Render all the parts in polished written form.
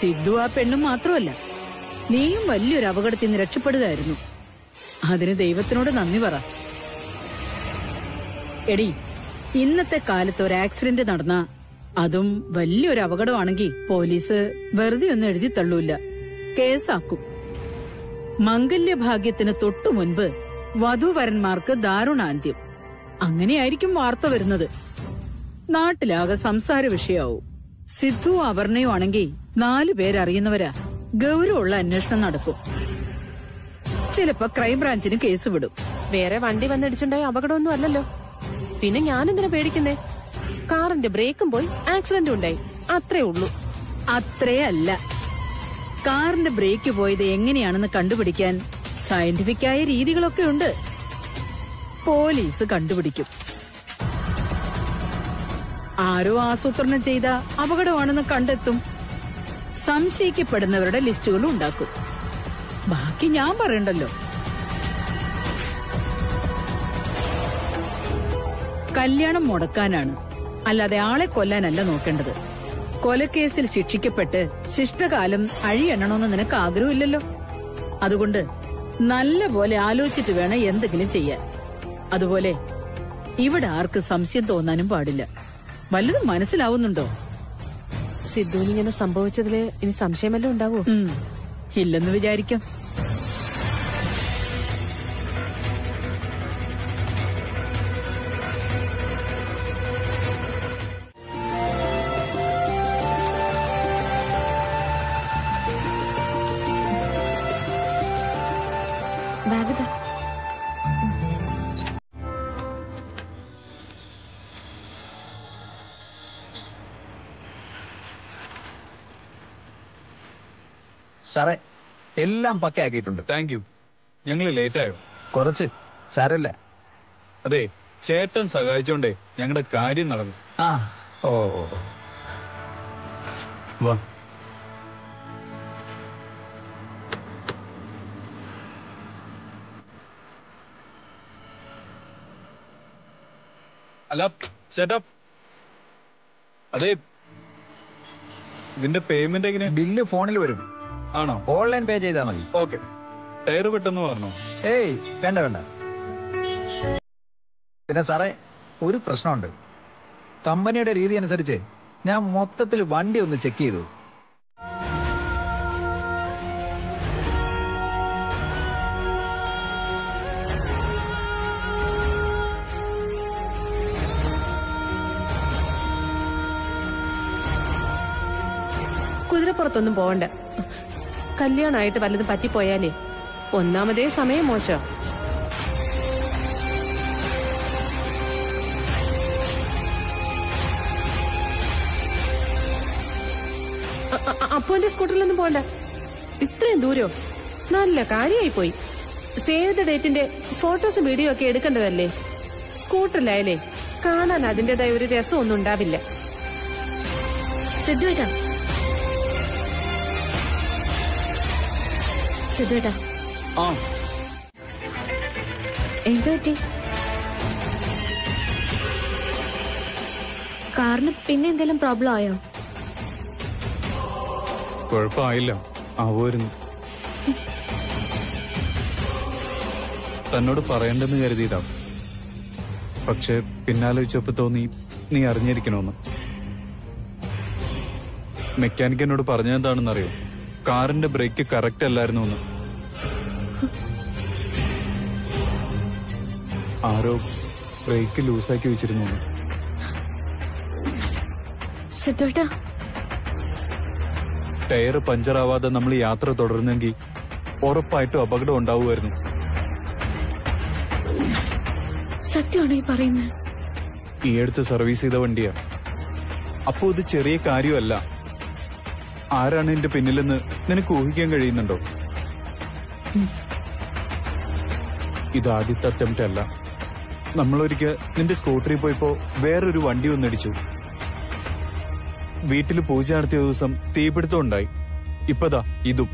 സിദ്ധു ആ പെണ്ണും മാത്രമല്ല, നീയും വലിയൊരു അപകടത്തിൽ നിന്ന് രക്ഷപ്പെടുകയായിരുന്നു. അതിന് ദൈവത്തിനോട് നന്ദി പറ. എടി, ഇന്നത്തെ കാലത്ത് ഒരു ആക്സിഡന്റ് നടന്ന, അതും വലിയൊരു അപകടമാണെങ്കിൽ പോലീസ് വെറുതെ ഒന്നും എഴുതി തള്ളൂല്ല, കേസാക്കും. മംഗല്യഭാഗ്യത്തിന് തൊട്ടു മുൻപ് വധൂവരന്മാർക്ക് ദാരുണാന്ത്യം, അങ്ങനെയായിരിക്കും വാർത്ത വരുന്നത്. നാട്ടിലാകെ സംസാര വിഷയാവും. സിദ്ധു അപർണയും ആണെങ്കിൽ 4 പേരറിയുന്നവരാ. ഗൗരവമുള്ള അന്വേഷണം നടക്കും. ചിലപ്പോ ക്രൈംബ്രാഞ്ചിന് കേസ് വിടും. വേറെ വണ്ടി വന്നിടിച്ചുണ്ടായ അപകടമൊന്നും അല്ലല്ലോ. പിന്നെ ഞാനെന്തിനാ പേടിക്കുന്നേ? കാറിന്റെ ബ്രേക്കും പോയി, ആക്സിഡന്റും ഉണ്ടായി, അത്രേ ഉള്ളൂ. അത്രേ അല്ല, കാറിന്റെ ബ്രേക്ക് പോയത് എങ്ങനെയാണെന്ന് കണ്ടുപിടിക്കാൻ സയന്റിഫിക്കായ രീതികളൊക്കെ ഉണ്ട്. പോലീസ് കണ്ടുപിടിക്കും. ആരോ ആസൂത്രണം ചെയ്ത അപകടമാണെന്ന് കണ്ടെത്തും. സംശയിക്കപ്പെടുന്നവരുടെ ലിസ്റ്റുകളും ഉണ്ടാക്കും. ബാക്കി ഞാൻ പറയണ്ടല്ലോ. കല്യാണം മുടക്കാനാണ്, അല്ലാതെ ആളെ കൊല്ലാനല്ല നോക്കേണ്ടത്. കൊലക്കേസിൽ ശിക്ഷിക്കപ്പെട്ട് ശിഷ്ടകാലം അഴിയെണ്ണണമെന്ന് നിനക്ക് ആഗ്രഹമില്ലല്ലോ. അതുകൊണ്ട് നല്ല പോലെ ആലോചിച്ചിട്ട് വേണം എന്തെങ്കിലും ചെയ്യാൻ. അതുപോലെ ഇവിടെ ആർക്ക് സംശയം തോന്നാനും പാടില്ല. വല്ലതും മനസ്സിലാവുന്നുണ്ടോ? സിദ്ധുവിന് ഇങ്ങനെ സംഭവിച്ചതില് ഇനി സംശയമല്ലോ ഉണ്ടാവോ? ഇല്ലെന്ന് വിചാരിക്കാം. സാറേ, എല്ലാം പക്കയാക്കിയിട്ടുണ്ട്. Thank you. ഞങ്ങൾ ലേറ്റായോ? കുറച്ച് സാരമില്ല. അതെ, ചേട്ടൻ സഹായിച്ചോണ്ടേ ഞങ്ങളുടെ കാര്യം നടന്നു. ആ, ഓ, വാ. അല്ല ചേട്ടാ, അതെ, ഇതിന്റെ പേയ്മെന്റ് എങ്ങനെ? ബില്ല് ഫോണിൽ വരും. ആണോ? ഓൺലൈൻ പേ ചെയ്താൽ മതി. ഓക്കെ. ടയർ പെട്ടെന്ന് പറഞ്ഞോ? ഏയ് വേണ്ട വേണ്ട. പിന്നെ സാറേ, ഒരു പ്രശ്നമുണ്ട്. കമ്പനിയുടെ രീതി അനുസരിച്ച് ഞാൻ മൊത്തത്തിൽ വണ്ടി ഒന്ന് ചെക്ക് ചെയ്തു. കുതിരപ്പുറത്തൊന്നും പോവണ്ട. കല്യാണമായിട്ട് വല്ലതും പറ്റിപ്പോയാലേ ഒന്നാമതേ സമയം മോശം. അപ്പോന്റെ സ്കൂട്ടറിലൊന്നും പോണ്ട. ഇത്രയും ദൂരോ? നല്ല കാര്യമായി പോയി. സേവ് ദ ഡേറ്റിന്റെ ഫോട്ടോസും വീഡിയോ ഒക്കെ എടുക്കേണ്ടതല്ലേ? സ്കൂട്ടറിലായാലേ കാണാൻ അതിന്റേതായ ഒരു രസമൊന്നും ഉണ്ടാവില്ല. സിദ്ധുവേട്ടാ, സിദ്ധുവേട്ടാ, എന്ത് പറ്റി? കാറിന് പിന്നെ എന്തെങ്കിലും പ്രോബ്ലം ആയോ? കുഴപ്പമായില്ല, ആവുമായിരുന്നു. തന്നോട് പറയണ്ടെന്ന് കരുതിയതാ. പക്ഷെ പിന്നാലോചിച്ചപ്പോ തോന്നി നീ അറിഞ്ഞിരിക്കണമെന്ന്. മെക്കാനിക് എന്നോട് പറഞ്ഞതെന്താണെന്നറിയോ? കാറിന്റെ ബ്രേക്ക് കറക്റ്റ് അല്ലായിരുന്നു എന്ന്. ആരോ ബ്രേക്ക് ലൂസാക്കി വെച്ചിരുന്നു. സിദ്ധുവേട്ടാ, ടയർ പഞ്ചറാവാതെ നമ്മൾ യാത്ര തുടർന്നെങ്കിൽ ഉറപ്പായിട്ടും അപകടം ഉണ്ടാവുമായിരുന്നു. സത്യമാണോ ഈ പറയുന്നത്? ഈ അടുത്ത് സർവീസ് ചെയ്ത വണ്ടിയാ. അപ്പോ ഇത് ചെറിയ കാര്യമല്ല. ആരാണ് എന്റെ പിന്നിലെന്ന് നിനക്ക് ഊഹിക്കാൻ കഴിയുന്നുണ്ടോ? ഇത് ആദ്യത്തെ അറ്റംപ്റ്റ് അല്ല. നമ്മളൊരിക്കൽ നിന്റെ സ്കൂട്ടറിൽ പോയപ്പോ വേറൊരു വണ്ടി ഒന്നിടിച്ചു. വീട്ടിൽ പൂജ നടത്തിയ ദിവസം തീപിടുത്തം ഉണ്ടായി. ഇപ്പതാ ഇതും.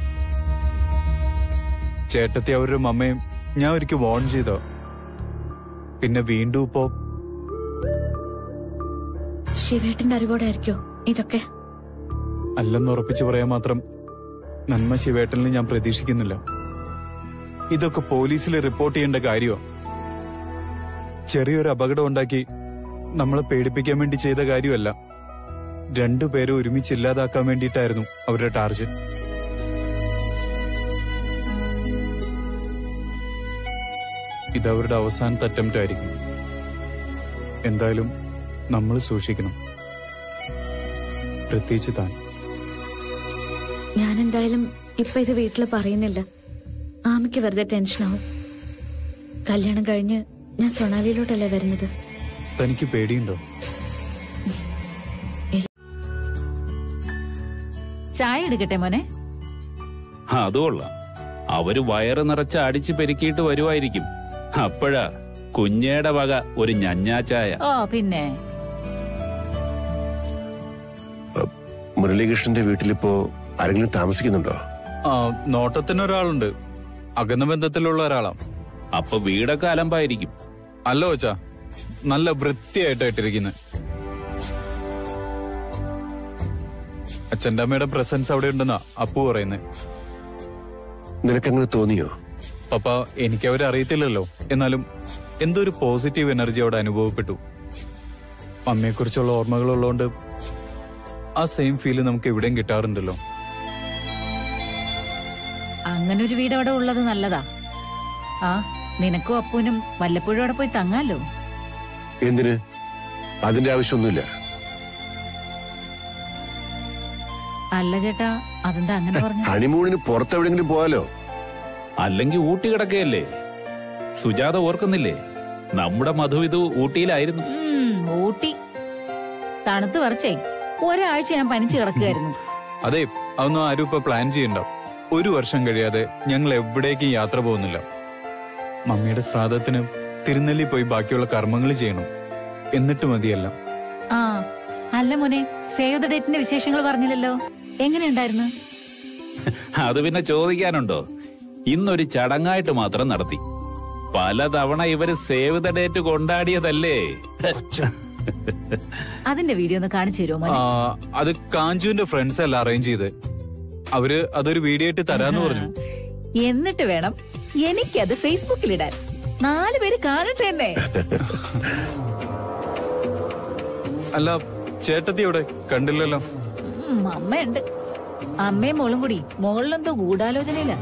ചേട്ടത്തി അവരുടെ മമ്മയും ഞാൻ ഒരിക്കൽ വാൺ ചെയ്ത. പിന്നെ വീണ്ടും ഇപ്പോ. ശിവേട്ടന്റെ അറിവോടെ ആയിരിക്കോ ഇതൊക്കെ? അല്ലെന്ന് ഉറപ്പിച്ചു പറയാൻ മാത്രം നന്മ ശിവേട്ടനിൽ ഞാൻ പ്രതീക്ഷിക്കുന്നില്ല. ഇതൊക്കെ പോലീസിൽ റിപ്പോർട്ട് ചെയ്യേണ്ട കാര്യമാണ്. ചെറിയൊരു അപകടം ഉണ്ടാക്കി നമ്മളെ പേടിപ്പിക്കാൻ വേണ്ടി ചെയ്ത കാര്യമല്ല. രണ്ടുപേരും ഒരുമിച്ച് ഇല്ലാതാക്കാൻ വേണ്ടിയിട്ടായിരുന്നു അവരുടെ ടാർഗറ്റ്. ഇതവരുടെ അവസാനത്തെ അറ്റംപ്റ്റ് ആയിരിക്കും. എന്തായാലും നമ്മൾ സൂക്ഷിക്കണം, പ്രത്യേകിച്ച് താൻ. ഞാൻ എന്തായാലും ഇപ്പൊ ഇത് വീട്ടിൽ പറയുന്നില്ല. ആമയ്ക്ക് വെറുതെ ടെൻഷനാവും. കല്യാണം കഴിഞ്ഞ് ഞാൻ സൊണാലിയിലോട്ടല്ലേ വരുന്നത്. തനിക്ക് പേടിയുണ്ടോ? ചായ എടുക്കട്ടെ മോനെ? അതുകൊള്ളാം. അവര് വയറ് നിറച്ച് അടിച്ച് പെരുക്കിയിട്ട് വരുമായിരിക്കും. അപ്പോഴാ കുഞ്ഞേടെ വക ഒരു ഞഞ്ഞാച്ചായ. ഓ പിന്നെ മുരളീകൃഷ്ണന്റെ വീട്ടിലിപ്പോ ആരെങ്കിലും താമസിക്കുന്നുണ്ടോ? നോട്ടത്തിനൊരാളുണ്ട്. അകന്ന ബന്ധത്തിലുള്ള ഒരാളാ. അപ്പൊ വീടൊക്കെ അലമ്പായിരിക്കും. അല്ല കൊച്ചാ, നല്ല വൃത്തിയായിട്ടിരിക്കുന്നത്. അച്ഛൻ്റെ അമ്മയുടെ പ്രസൻസ് അവിടെ ഉണ്ടെന്നാ അപ്പു പറയുന്നേ. നിനക്കങ്ങനെ തോന്നിയോ? പപ്പ, എനിക്കവരെ അറിയത്തില്ലല്ലോ. എന്നാലും എന്തോ ഒരു പോസിറ്റീവ് എനർജി അവിടെ അനുഭവപ്പെട്ടു. അമ്മയെക്കുറിച്ചുള്ള ഓർമ്മകളുള്ളതുകൊണ്ട് ആ സെയിം ഫീല് നമുക്ക് എവിടെയും കിട്ടാറുണ്ടല്ലോ. അങ്ങനൊരു വീട് അവിടെ ഉള്ളത് നല്ലതാ. ആ, നിനക്കും അപ്പൂനും വല്ലപ്പോഴും അവിടെ പോയി തങ്ങാലോ. എന്തിന്? അതിന്റെ ആവശ്യമൊന്നുമില്ല. അല്ല ചേട്ടാ, അതെന്താ അങ്ങനെ പറഞ്ഞു? ഹണിമൂണിന് പുറത്തെവിടെങ്കിലും പോവാലോ. അല്ലെങ്കിൽ ഊട്ടി കിടക്കുകയല്ലേ. സുജാത ഓർക്കുന്നില്ലേ? നമ്മുടെ മധു ഇത് ഊട്ടിയിലായിരുന്നു. ഊട്ടി തണുത്ത് വരച്ചേ ഒരാഴ്ച ഞാൻ പനിച്ചു കിടക്കുകയായിരുന്നു. അതെ, അതൊന്നും ആരും ഇപ്പൊ പ്ലാൻ ചെയ്യണ്ട. 1 വർഷം കഴിയാതെ ഞങ്ങൾ എവിടേക്കും യാത്ര പോകുന്നില്ല. മമ്മിയുടെ ശ്രാദ്ധത്തിന് തിരുനെല്ലി പോയി ബാക്കിയുള്ള കർമ്മങ്ങൾ ചെയ്യണം. എന്നിട്ട് മതിയല്ല. ആ അല്ല മോനെ, സേവ് ദ ഡേറ്റിന്റെ വിശേഷങ്ങൾ പറഞ്ഞില്ലല്ലോ. എങ്ങനെയുണ്ടായിരുന്നു? അത് പിന്നെ ചോദിക്കാനുണ്ടോ? ഇന്നൊരു ചടങ്ങായിട്ട് മാത്രം നടത്തി. പലതവണ ഇവര് സേവ് ദ ഡേറ്റ് കൊണ്ടാടിയതല്ലേ. അതിന്റെ വീഡിയോ ഒന്ന് കാണിച്ചു തരുമോ മോനെ? അത് കാഞ്ചുവിന്റെ ഫ്രണ്ട്സ് എല്ലാം അറേഞ്ച് ചെയ്ത് അവര് അതൊരു വീഡിയോ ആയിട്ട് തരാന്ന് പറഞ്ഞു. എന്നിട്ട് വേണം എനിക്കത് ഫേസ്ബുക്കിൽ ഇടാൻ. 4 പേര് കാണട്ടെ എന്നെ. അല്ല, ചേട്ടത്തി എവിടെ? കണ്ടില്ലല്ലോ. അമ്മയുണ്ട്. അമ്മയും മോളും കൂടി മോളിലെന്തോ ഗൂഢാലോചനയില്ല.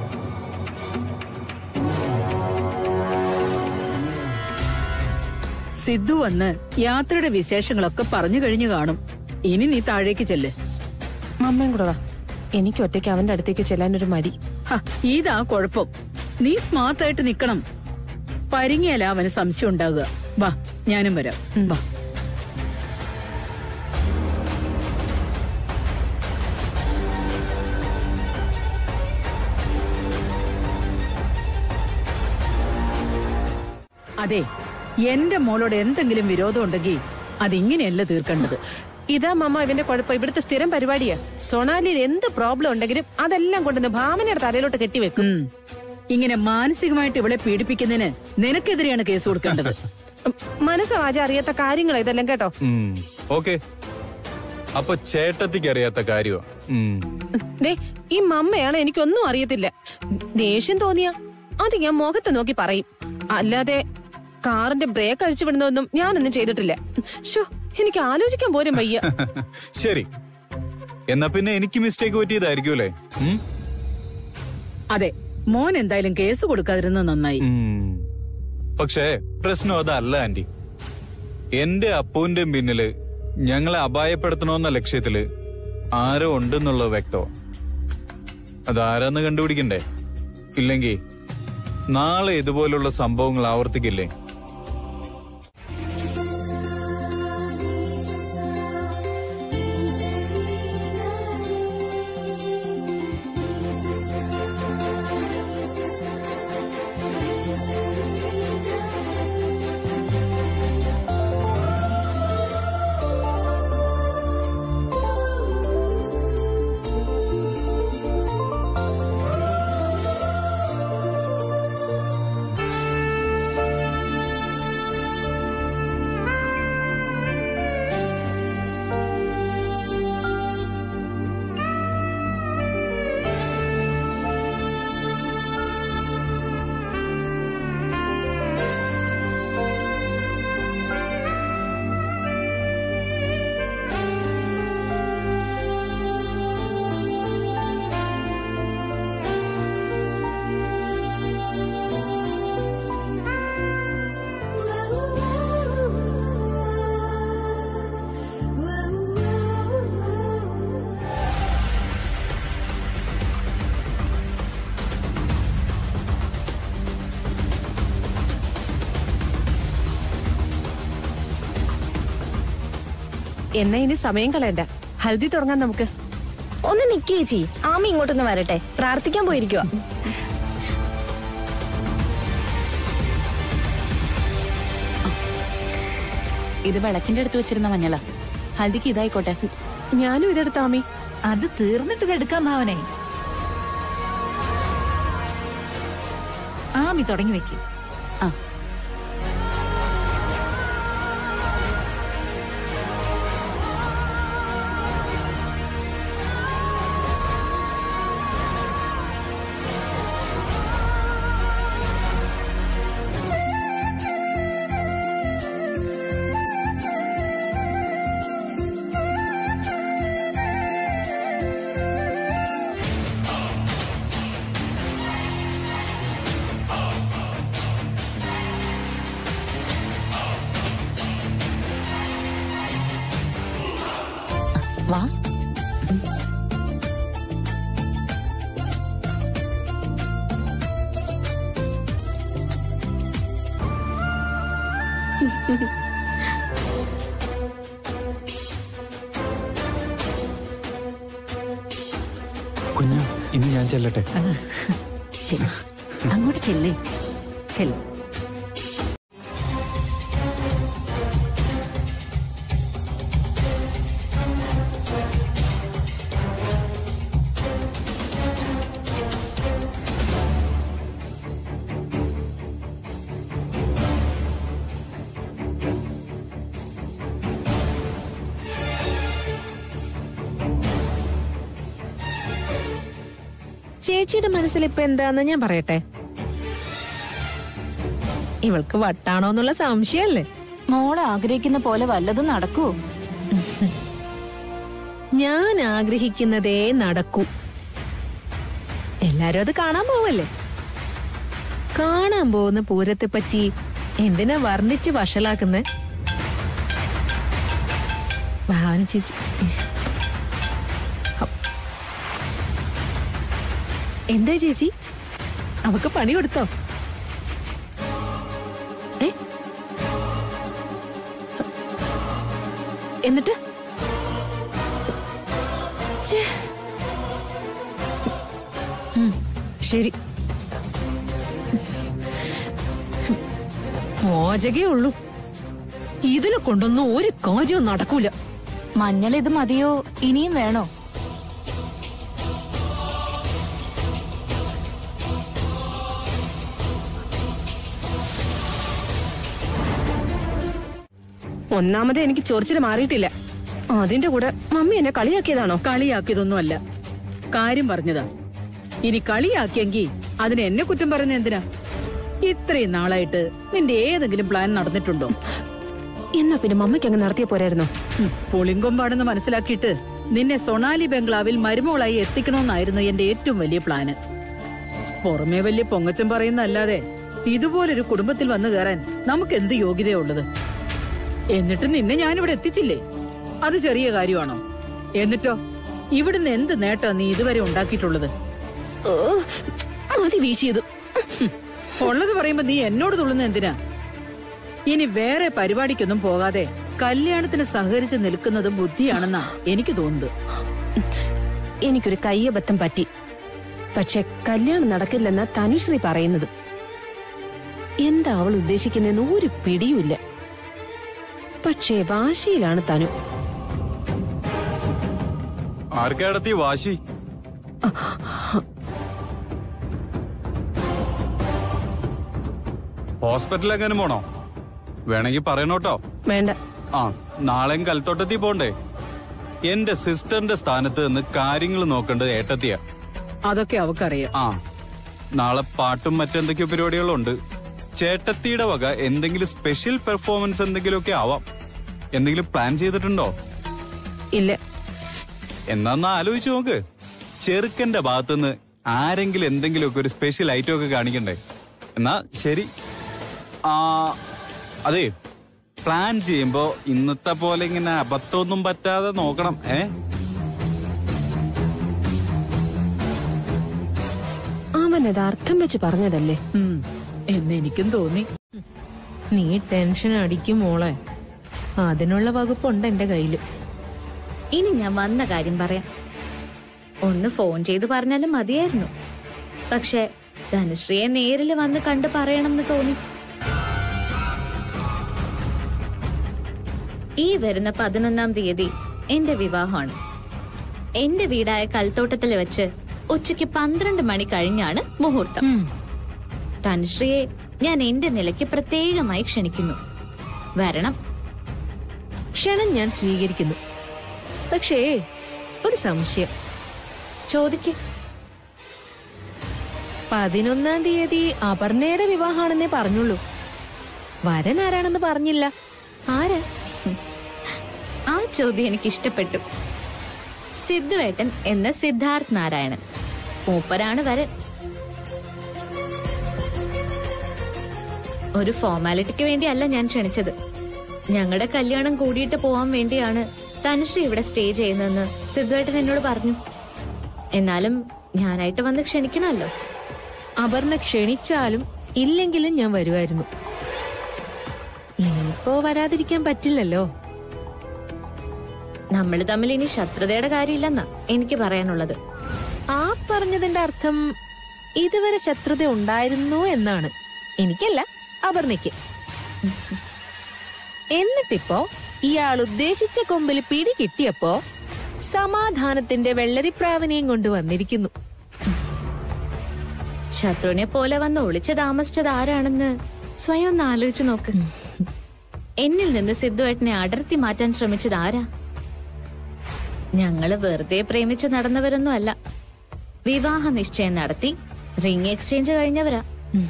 സിദ്ധു വന്ന് യാത്രയുടെ വിശേഷങ്ങളൊക്കെ പറഞ്ഞു കഴിഞ്ഞു കാണും. ഇനി നീ താഴേക്ക് ചെല്ല്. അമ്മയും കൂടെ വാ. എനിക്ക് ഒറ്റയ്ക്ക് അവന്റെ അടുത്തേക്ക് ചെല്ലാനൊരു മടി. ഇതാ കുഴപ്പം. നീ സ്മാർട്ടായിട്ട് നിക്കണം. പരിങ്ങിയാല അവന് സംശയം ഉണ്ടാകുക. വാ, ഞാനും വരാം. വാ. അതെ, എന്റെ മോളോട് എന്തെങ്കിലും വിരോധം ഉണ്ടെങ്കിൽ അതിങ്ങനെയല്ല തീർക്കേണ്ടത്. ഇതാ മമ്മ ഇവന്റെ കുഴപ്പം. ഇവിടുത്തെ സ്ഥിരം പരിപാടിയാ. സൊണാലിയിൽ എന്ത് പ്രോബ്ലം ഉണ്ടെങ്കിലും അതെല്ലാം കൊണ്ടുവന്ന് ഭാമനയുടെ തലയിലോട്ട് കെട്ടിവെക്കും. ഇങ്ങനെ മാനസികമായിട്ട് ഇവളെ പീഡിപ്പിക്കുന്നതിന് നിനക്കെതിരെയാണ് കേസ് കൊടുക്കേണ്ടത്. മനസ്സവാച അറിയാത്ത കാര്യങ്ങൾ ഇതെല്ലാം കേട്ടോ. ഓക്കെ, അപ്പൊ ചേട്ടത്തിക്ക് അറിയാത്ത കാര്യമാ. ഈ മമ്മയാണ് എനിക്കൊന്നും അറിയത്തില്ല. ദേഷ്യം തോന്നിയ അത് ഞാൻ മുഖത്ത് നോക്കി പറയും. അല്ലാതെ കാറിന്റെ ബ്രേക്ക് അഴിച്ചു വിടുന്നതൊന്നും ഞാനൊന്നും ചെയ്തിട്ടില്ല. എനിക്ക് ആലോചിക്കാൻ പോലും വയ്യ. ശരി, എന്നാ പിന്നെ എനിക്ക് മിസ്റ്റേക്ക് പറ്റിയതായിരിക്കൂലേ? അതെ, മോൻ എന്തായാലും കേസ് കൊടുക്കാതിരുന്നത് നന്നായി. പക്ഷേ പ്രശ്നം അതല്ല ആന്റി. എന്റെ അപ്പൂന്റെ പിന്നില് ഞങ്ങളെ അപായപ്പെടുത്തണമെന്ന ലക്ഷ്യത്തില് ആരോ ഉണ്ടെന്നുള്ളത് വ്യക്തമോ. അതാരാന്ന് കണ്ടുപിടിക്കണ്ടേ? ഇല്ലെങ്കിൽ നാളെ ഇതുപോലുള്ള സംഭവങ്ങൾ ആവർത്തിക്കില്ലേ? എന്നാ ഇനി സമയം കളയണ്ട, ഹൽദി തുടങ്ങാൻ നമുക്ക്. ഒന്ന് നിക്കേച്ചി, ആമി ഇങ്ങോട്ടൊന്ന് വരട്ടെ, പ്രാർത്ഥിക്കാൻ പോയിരിക്കുവാ. ഇത് വിളക്കിന്റെ അടുത്ത് വെച്ചിരുന്ന മഞ്ഞളാ, ഹൽദിക്ക് ഇതായിക്കോട്ടെ. ഞാനും ഇതെടുത്ത ആമി. അത് തീർന്നിട്ട് ഇത് എടുക്കാം ഭാവനെ. ആമി തുടങ്ങി വെക്ക്. ആ വാ. കുഞ്ഞു, ഇനി ഞാൻ ചെല്ലട്ടെ. ചെല്ല്, അങ്ങോട്ട് ചെല്ല്, ചെല്ല്. ചേച്ചിയുടെ മനസ്സിൽ ഇപ്പൊ എന്താന്ന് ഞാൻ പറയട്ടെ. ഇവൾക്ക് വട്ടാണോന്നുള്ള സംശയല്ലേ? മോളെ ആഗ്രഹിക്കുന്ന പോലെ വല്ലതും നടക്കുവോ? ഞാൻ ആഗ്രഹിക്കുന്നതേ നടക്കൂ. എല്ലാരും അത് കാണാൻ പോവല്ലേ? കാണാൻ പോകുന്ന പൂരത്തെ പറ്റി എന്തിനാ വർണ്ണിച്ച് വഷളാക്കുന്നേ? ഭാവന ചേച്ചി, എന്താ ചേച്ചി, അവക്ക് പണി കൊടുത്തോ? എന്നിട്ട് ശരി, മോചകേ ഉള്ളൂ. ഇതിനെ കൊണ്ടൊന്നും ഒരു കാര്യവും നടക്കൂല. മഞ്ഞൾ ഇത് മതിയോ, ഇനിയും വേണോ? ഒന്നാമത് എനിക്ക് ചൊറിച്ചില് മാറിയിട്ടില്ല. അതിന്റെ കൂടെ മമ്മി എന്നെ കളിയാക്കിയതാണോ? കളിയാക്കിയതൊന്നും അല്ല, കാര്യം പറഞ്ഞതാ. ഇനി കളിയാക്കിയെങ്കി അതിന് എന്നെ കുറ്റം പറയുന്ന എന്തിനാ? ഇത്രയും നാളായിട്ട് നിന്റെ ഏതെങ്കിലും പ്ലാൻ നടന്നിട്ടുണ്ടോ? എന്നാ പിന്നെ മമ്മയ്ക്ക് അങ്ങ് നടത്തിയ പോരായിരുന്നോ? പുളിങ്കൊമ്പാടെന്ന് മനസ്സിലാക്കിയിട്ട് നിന്നെ സൊണാലി ബംഗ്ലാവിൽ മരുമോളായി എത്തിക്കണമെന്നായിരുന്നു എന്റെ ഏറ്റവും വലിയ പ്ലാന്. പുറമേ വലിയ പൊങ്ങച്ചം പറയുന്നല്ലാതെ ഇതുപോലൊരു കുടുംബത്തിൽ വന്നു കയറാൻ നമുക്ക് എന്ത് യോഗ്യതയുള്ളത്? എന്നിട്ട് നിന്നെ ഞാനിവിടെ എത്തിച്ചില്ലേ, അത് ചെറിയ കാര്യമാണോ? എന്നിട്ടോ ഇവിടുന്ന് എന്ത് നേട്ടാ നീ ഇതുവരെ ഉണ്ടാക്കിയിട്ടുള്ളത്? മതി വീശിയത്. ഉള്ളത് പറയുമ്പോ നീ എന്നോട് തുള്ളുന്ന എന്തിനാ? ഇനി വേറെ പരിപാടിക്കൊന്നും പോകാതെ കല്യാണത്തിന് സഹകരിച്ച് നിൽക്കുന്നത് ബുദ്ധിയാണെന്നാ എനിക്ക് തോന്നുന്നത്. എനിക്കൊരു കയ്യബദ്ധം പറ്റി. പക്ഷെ കല്യാണം നടക്കില്ലെന്നാ തനുശ്രീ പറയുന്നത്. എന്താ അവൾ ഉദ്ദേശിക്കുന്നതെന്ന് ഒരു പിടിയുമില്ല. പക്ഷേ വാശിയിലാണ് തനു. ആർക്കടത്തി വാശി? ഹോസ്പിറ്റലിൽ എങ്ങനെ പോണോ? വേണമെങ്കിൽ പറയണോട്ടോ. വേണ്ട. ആ, നാളെയും കൽത്തോട്ടത്തിൽ പോണ്ടേ? എന്റെ സിസ്റ്ററിന്റെ സ്ഥാനത്ത് നിന്ന് കാര്യങ്ങൾ നോക്കേണ്ടത് ഏട്ടത്തിയാ. അതൊക്കെ അവക്കറിയാം. ആ, നാളെ പാട്ടും മറ്റെന്തൊക്കെയോ പരിപാടികളുണ്ട്. ചേട്ടത്തിയുടെ വക എന്തെങ്കിലും സ്പെഷ്യൽ പെർഫോമൻസ് എന്തെങ്കിലുമൊക്കെ ആവാം. എന്തെങ്കിലും പ്ലാൻ ചെയ്തിട്ടുണ്ടോ? ഇല്ല. എന്നാ ആലോചിച്ചു നോക്ക്. ചെറുക്കന്റെ ഭാഗത്തുനിന്ന് ആരെങ്കിലും എന്തെങ്കിലുമൊക്കെ ഒരു സ്പെഷ്യൽ ഐറ്റം ഒക്കെ കാണിക്കണ്ടേ? എന്നാ ശരി. അതെ, പ്ലാൻ ചെയ്യുമ്പോ ഇന്നത്തെ പോലെ ഇങ്ങനെ അബദ്ധമൊന്നും പറ്റാതെ നോക്കണം. അവനത് അർത്ഥം വെച്ച് പറഞ്ഞതല്ലേ എന്നെനിക്കും തോന്നി. നീ ടെൻഷൻ അടിക്കും മോളെ. അതിനുള്ള വകുപ്പുണ്ട് എന്റെ കയ്യില്. ഇനി ഞാൻ വന്ന കാര്യം പറയാം. ഒന്ന് ഫോൺ ചെയ്ത് പറഞ്ഞാലും മതിയായിരുന്നു. പക്ഷെ ധനുശ്രീയെ നേരിൽ വന്ന് കണ്ടു പറയണമെന്ന് തോന്നി. ഈ വരുന്ന 11-ാം തീയതി എന്റെ വിവാഹമാണ്. എന്റെ വീടായ കൽത്തോട്ടത്തിൽ വെച്ച് ഉച്ചയ്ക്ക് 12 മണി കഴിഞ്ഞാണ് മുഹൂർത്തം. ധനുശ്രീയെ ഞാൻ എന്റെ നിലയ്ക്ക് പ്രത്യേകമായി ക്ഷണിക്കുന്നു. വരണം. ക്ഷണം ഞാൻ സ്വീകരിക്കുന്നു. പക്ഷേ ഒരു സംശയം. ചോദിക്ക്. 11-ാം തീയതി അപർണയുടെ വിവാഹമാണെന്നേ പറഞ്ഞുള്ളൂ. വരൻ ആരാണെന്ന് പറഞ്ഞില്ല. ആരാ? ആ ചോദ്യം എനിക്ക് ഇഷ്ടപ്പെട്ടു. സിദ്ധുവേട്ടൻ എന്ന സിദ്ധാർത്ഥ് നാരായണൻ. മൂപ്പരാണ് വരൻ. ഒരു ഫോർമാലിറ്റിക്ക് വേണ്ടിയല്ല ഞാൻ ക്ഷണിച്ചത്. ഞങ്ങളുടെ കല്യാണം കൂടിയിട്ട് പോവാൻ വേണ്ടിയാണ് ധനുശ്രീ ഇവിടെ സ്റ്റേ ചെയ്യുന്നതെന്ന് സിദ്ധുവേട്ടൻ എന്നോട് പറഞ്ഞു. എന്നാലും ഞാനായിട്ട് വന്ന് ക്ഷണിക്കണമല്ലോ. അപർണ ക്ഷണിച്ചാലും ഇല്ലെങ്കിലും ഞാൻ വരുമായിരുന്നു. ഇനിയിപ്പോ വരാതിരിക്കാൻ പറ്റില്ലല്ലോ. നമ്മൾ തമ്മിൽ ഇനി ശത്രുതയുടെ കാര്യമില്ലെന്നാ എനിക്ക് പറയാനുള്ളത്. ആ പറഞ്ഞതിന്റെ അർത്ഥം ഇതുവരെ ശത്രുത ഉണ്ടായിരുന്നു എന്നാണ്. എനിക്കല്ല, അപർണയ്ക്ക്. എന്നിട്ടിപ്പോ ഇയാൾ ഉദ്ദേശിച്ച കൊമ്പിൽ പിടി കിട്ടിയപ്പോ സമാധാനത്തിന്റെ വെള്ളരിപ്രാവിനെയും കൊണ്ട് വന്നിരിക്കുന്നു. ശത്രുവിനെ പോലെ വന്ന് ഒളിച്ചു താമസിച്ചത് ആരാണെന്ന് സ്വയം ഒന്ന് ആലോചിച്ചു നോക്ക്. എന്നിൽ നിന്ന് സിദ്ധുവേട്ടനെ അടർത്തി മാറ്റാൻ ശ്രമിച്ചത് ആരാ? ഞങ്ങള് വെറുതെ പ്രേമിച്ച് നടന്നവരൊന്നും അല്ല. വിവാഹ നിശ്ചയം നടത്തി റിംഗ് എക്സ്ചേഞ്ച് കഴിഞ്ഞവരാ.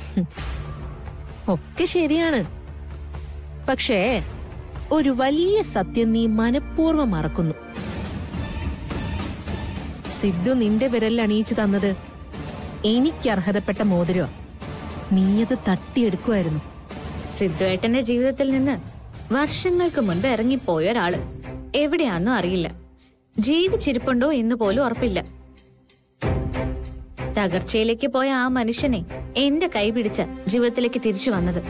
ഒക്കെ ശരിയാണ്. പക്ഷേ ഒരു വലിയ സത്യം നീ മനഃപൂർവ്വം മറക്കുന്നു. സിദ്ധു നിന്റെ വിരലിൽ അണിയിച്ചു തന്നത് എനിക്ക് അർഹതപ്പെട്ട മോതിരമാ. നീയത് തട്ടിയെടുക്കുമായിരുന്നു. സിദ്ധുവേട്ടന്റെ ജീവിതത്തിൽ നിന്ന് വർഷങ്ങൾക്ക് മുൻപ് ഇറങ്ങിപ്പോയ ഒരാള് എവിടെയാന്നും അറിയില്ല. ജീവിച്ചിരിപ്പുണ്ടോ എന്ന് പോലും ഉറപ്പില്ല. തകർച്ചയിലേക്ക് പോയ ആ മനുഷ്യനെ എന്റെ കൈ പിടിച്ച ജീവിതത്തിലേക്ക് തിരിച്ചു വന്നത്.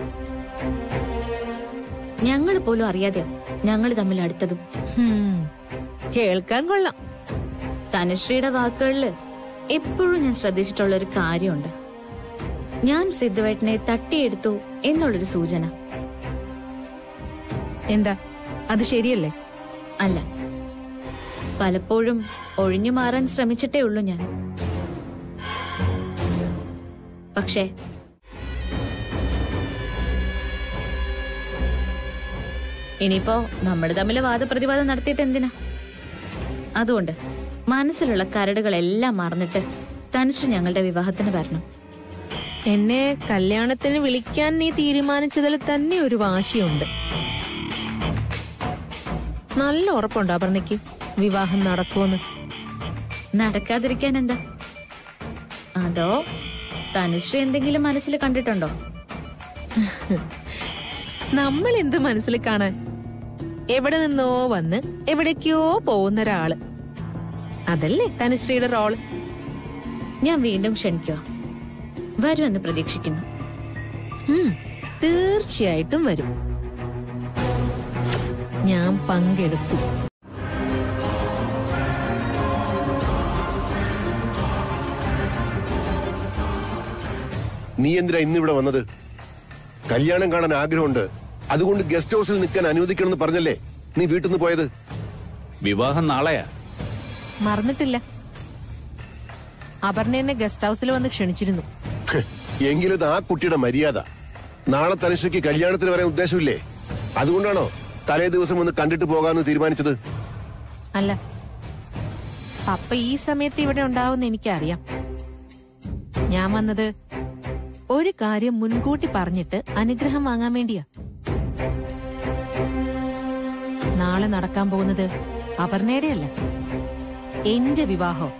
ഞങ്ങൾ പോലും അറിയാതെ ഞങ്ങൾ തമ്മിൽ അടുത്തതും. കേൾക്കാൻ കൊള്ളാം. തനുശ്രീയുടെ വാക്കുകളില് എപ്പോഴും ഞാൻ ശ്രദ്ധിച്ചിട്ടുള്ള ഒരു കാര്യമുണ്ട്. ഞാൻ സിദ്ധുവേട്ടനെ തട്ടിയെടുത്തു എന്നുള്ളൊരു സൂചന. എന്താ അത് ശരിയല്ലേ? അല്ല, പലപ്പോഴും ഒഴിഞ്ഞു മാറാൻ ശ്രമിച്ചിട്ടേ ഉള്ളൂ ഞാൻ. പക്ഷേ ഇനിയിപ്പോ നമ്മൾ തമ്മിൽ വാദപ്രതിവാദം നടത്തിയിട്ട് എന്തിനാ? അതുകൊണ്ട് മനസ്സിലുള്ള കരടുകളെല്ലാം മറന്നിട്ട് തനുശ്രീ ഞങ്ങളുടെ വിവാഹത്തിന് വരണം. എന്നെ കല്യാണത്തിന് വിളിക്കാൻ നീ തീരുമാനിച്ചതിൽ തന്നെ ഒരു വാശിയുണ്ട്. നല്ല ഉറപ്പുണ്ടോ അപർണയ്ക്ക് വിവാഹം നടക്കുമെന്ന്? നടക്കാതിരിക്കാൻ എന്താ? അതോ തനുശ്രീ എന്തെങ്കിലും മനസ്സിൽ കണ്ടിട്ടുണ്ടോ? നമ്മൾ എന്ത് മനസ്സിൽ കാണാൻ? എവിടെ നിന്നോ വന്ന് എവിടേക്കോ പോകുന്ന ഒരാള്. അതല്ലേ തനുശ്രീയുടെ റോള്. ഞാൻ വീണ്ടും ക്ഷണിക്കുക. വരുമെന്ന് പ്രതീക്ഷിക്കുന്നു. തീർച്ചയായിട്ടും വരും. ഞാൻ പങ്കെടുക്കും. നീ എന്തിനാ ഇന്നിവിടെ വന്നത്? കല്യാണം കാണാൻ ആഗ്രഹമുണ്ട്, അതുകൊണ്ട് ഗസ്റ്റ് ഹൗസിൽ നിൽക്കാൻ അനുവദിക്കണമെന്ന് പറഞ്ഞല്ലേ നീ വീട്ടിൽ നിന്ന് പോയത്? വിവാഹം നാളെയാ. മറന്നിട്ടില്ല. അപർണ എന്നെ ഗസ്റ്റ് ഹൗസിൽ വന്ന് ക്ഷണിച്ചിരുന്നു. എങ്കിലത് ആ കുട്ടിയുടെ മര്യാദ. നാളെ തനുശ്രീക്ക് കല്യാണത്തിന് വരാൻ ഉദ്ദേശമില്ലേ? അതുകൊണ്ടാണോ തലേ ദിവസം ഒന്ന് കണ്ടിട്ട് പോകാമെന്ന് തീരുമാനിച്ചത്? അല്ല, പപ്പ ഈ സമയത്ത് ഇവിടെ ഉണ്ടാവുമെന്ന് എനിക്കറിയാം. ഞാൻ വന്നത് ഒരു കാര്യം മുൻകൂട്ടി പറഞ്ഞിട്ട് അനുഗ്രഹം വാങ്ങാൻ വേണ്ടിയാ. നാളെ നടക്കാൻ പോകുന്നത് അപർണയുടെ അല്ല, എന്റെ വിവാഹം.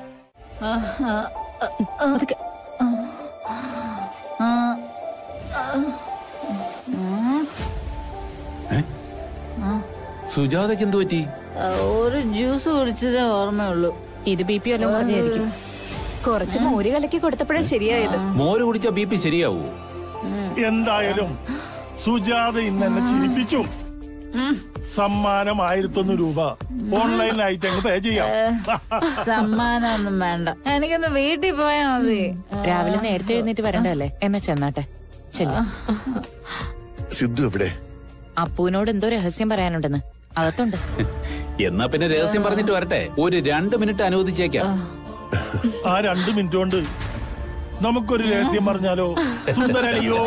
സുജാതയ്ക്ക് എന്ത് പറ്റി? ഒരു ജ്യൂസ് കുടിച്ചതേ ഓർമ്മയുള്ളൂ. ഇത് BP വല്ലതും പറഞ്ഞായിരിക്കും. കുറച്ച് മോര് കലക്കി കൊടുത്തപ്പോഴേ ശരിയായത്. മോര് കുടിച്ച BP ശരിയാവൂ? എന്തായാലും സുജാത ഇന്ന് എന്നെ ചിരിപ്പിച്ചു. സമ്മാനം 1001 രൂപ ഓൺലൈനായിട്ട് അങ്ങ് പേ ചെയ്യാം. സമ്മാനം ഒന്നും വേണ്ട, എനിക്കൊന്ന് വീട്ടിൽ പോയാ മതി. രാവിലെ നേരത്തെ എഴുന്നേറ്റ് വരണ്ടല്ലേ? എന്നാ ചെന്നാട്ടെ. ചെല്ല. സിദ്ധു എവിടെ? അപ്പുവിനോട് എന്തോ രഹസ്യം പറയാനുണ്ടെന്ന് അകത്തുണ്ട്. എന്നാ പിന്നെ രഹസ്യം പറഞ്ഞിട്ട് വരട്ടെ. ഒരു 2 മിനിറ്റ് അനുവദിച്ചേക്കാം. ആ 2 മിനിറ്റ് കൊണ്ട് നമുക്കൊരു രഹസ്യം പറഞ്ഞാലോ സുന്ദരളിയോ?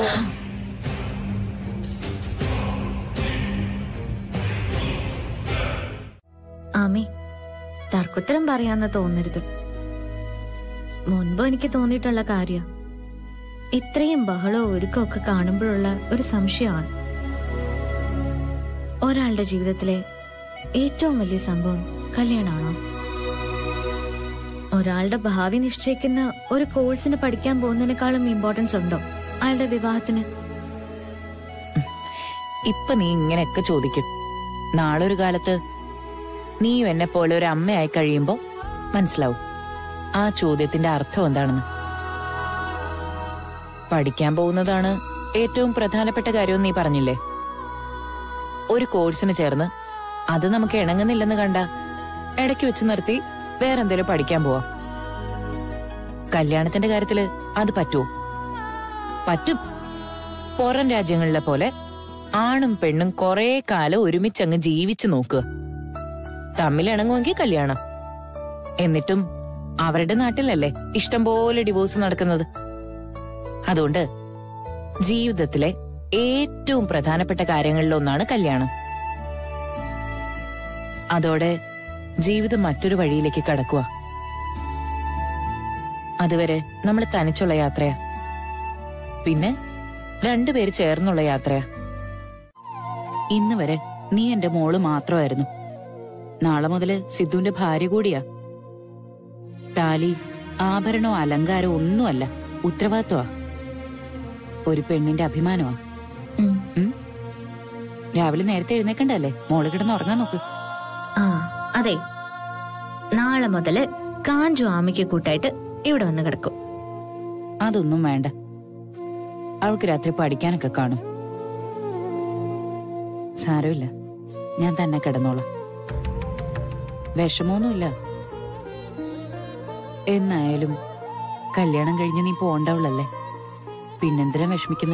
ആമി, തർക്കുത്തരം പറയാന്ന് തോന്നരുത്. മുൻപ് എനിക്ക് തോന്നിയിട്ടുള്ള കാര്യം ഇത്രയും ബഹളവും ഒരുക്കമൊക്കെ കാണുമ്പോഴുള്ള ഒരു സംശയമാണ്. ഒരാളുടെ ജീവിതത്തിലെ ഏറ്റവും വലിയ സംഭവം കല്യാണമാണോ? ഒരാളുടെ ഭാവി നിശ്ചയിക്കുന്ന ഒരു കോഴ്സിന് പഠിക്കാൻ പോകുന്നതിനേക്കാളും ഇമ്പോർട്ടൻസ് ഉണ്ടോ അയാളുടെ വിവാഹത്തിന്? ഇപ്പൊ നീ ഇങ്ങനെയൊക്കെ ചോദിക്കും. നാളെ ഒരു കാലത്ത് നീയും എന്നെ പോലെ ഒരു അമ്മയായി കഴിയുമ്പോ മനസ്സിലാവും ആ ചോദ്യത്തിന്റെ അർത്ഥം എന്താണെന്ന്. പഠിക്കാൻ പോകുന്നതാണ് ഏറ്റവും പ്രധാനപ്പെട്ട കാര്യം നീ പറഞ്ഞില്ലേ. ഒരു കോഴ്സിന് ചേർന്ന് അത് നമുക്ക് ഇണങ്ങുന്നില്ലെന്ന് കണ്ട ഇടയ്ക്ക് വെച്ച് നിർത്തി വേറെന്തേലും പഠിക്കാൻ പോവാം. കല്യാണത്തിന്റെ കാര്യത്തില് അത് പറ്റുമോ? പറ്റും. പുറം രാജ്യങ്ങളിലെ പോലെ ആണും പെണ്ണും കൊറേ കാലം ഒരുമിച്ചങ്ങ് ജീവിച്ചു നോക്കുക. തമ്മിലിണങ്ങുമെങ്കിൽ കല്യാണം. എന്നിട്ടും അവരുടെ നാട്ടിലല്ലേ ഇഷ്ടംപോലെ ഡിവോഴ്സ് നടക്കുന്നത്. അതുകൊണ്ട് ജീവിതത്തിലെ ഏറ്റവും പ്രധാനപ്പെട്ട കാര്യങ്ങളിലൊന്നാണ് കല്യാണം. അതോടെ ജീവിതം മറ്റൊരു വഴിയിലേക്ക് കടക്കുക. അതുവരെ നമ്മൾ തനിച്ചുള്ള യാത്രയാ, പിന്നെ 2 പേര് ചേർന്നുള്ള യാത്രയാ. ഇന്ന് വരെ നീ എന്റെ മോള് മാത്രമായിരുന്നു. നാളെ മുതല് സിദ്ധുവിന്റെ ഭാര്യ കൂടിയാ. താലി, ആഭരണോ അലങ്കാരോ ഒന്നുമല്ല, ഉത്തരവാദിത്വമാ. ഒരു പെണ്ണിന്റെ അഭിമാനമാ. രാവിലെ നേരത്തെ എഴുന്നേക്കണ്ടല്ലേ? മോള് കിടന്ന് ഉറങ്ങാൻ നോക്ക്. ആ അതെ, നാളെ മുതല് കാഞ്ചു ആമിക്ക് കൂട്ടായിട്ട് ഇവിടെ വന്ന് കിടക്കും. അതൊന്നും വേണ്ട, അവൾക്ക് രാത്രി പഠിക്കാനൊക്കെ കാണും. സാരമില്ല, ഞാൻ തന്നെ കിടന്നോളാം. വിഷമൊന്നുമില്ല. എന്നായാലും കല്യാണം കഴിഞ്ഞ് നീ പോണ്ടവളല്ലേ, പിന്നെന്തിനാ വിഷമിക്കുന്നെ?